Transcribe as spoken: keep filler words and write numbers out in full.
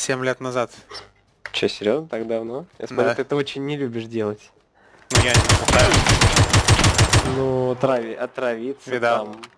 семь лет назад. Че, серьезно, так давно? Я смотрю, Да. ты это очень не любишь делать. Ну я не знаю. Ну, трави, отравиться Видал. там.